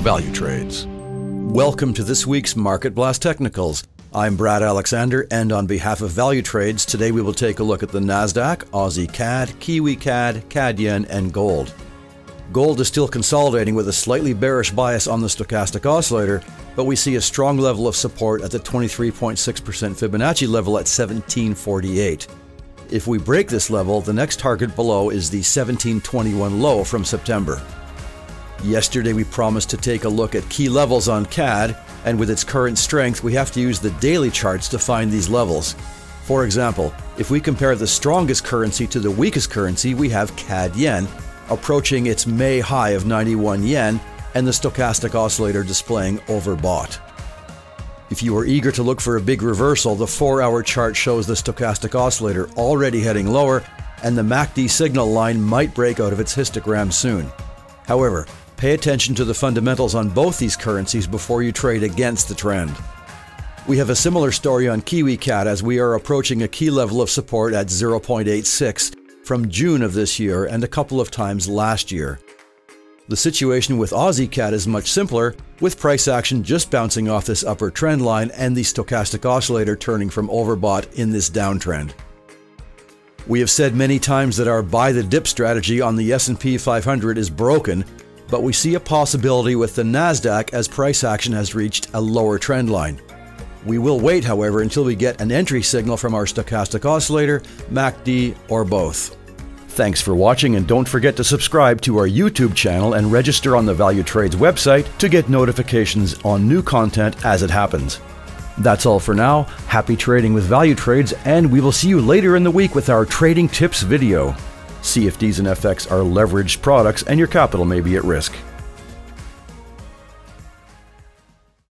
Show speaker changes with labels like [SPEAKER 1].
[SPEAKER 1] Value Trades. Welcome to this week's Market Blast Technicals. I'm Brad Alexander, and on behalf of Value Trades, today we will take a look at the Nasdaq, Aussie CAD, Kiwi CAD, CAD Yen, and gold. Gold is still consolidating with a slightly bearish bias on the stochastic oscillator, but we see a strong level of support at the 23.6% Fibonacci level at 1748. If we break this level, the next target below is the 1721 low from September. Yesterday we promised to take a look at key levels on CAD, and with its current strength we have to use the daily charts to find these levels. For example, if we compare the strongest currency to the weakest currency, we have CAD Yen approaching its May high of 91 yen and the stochastic oscillator displaying overbought. If you are eager to look for a big reversal, the 4-hour chart shows the stochastic oscillator already heading lower, and the MACD signal line might break out of its histogram soon. However, pay attention to the fundamentals on both these currencies before you trade against the trend. We have a similar story on Kiwi CAD as we are approaching a key level of support at 0.86 from June of this year and a couple of times last year. The situation with Aussie CAD is much simpler, with price action just bouncing off this upper trend line and the stochastic oscillator turning from overbought in this downtrend. We have said many times that our buy the dip strategy on the S&P 500 is broken, but we see a possibility with the Nasdaq as price action has reached a lower trend line. We will wait, however, until we get an entry signal from our stochastic oscillator, MACD, or both. Thanks for watching, and don't forget to subscribe to our YouTube channel and register on the Value Trades website to get notifications on new content as it happens. That's all for now. Happy trading with Value Trades, and we will see you later in the week with our trading tips video. CFDs and FX are leveraged products and your capital may be at risk.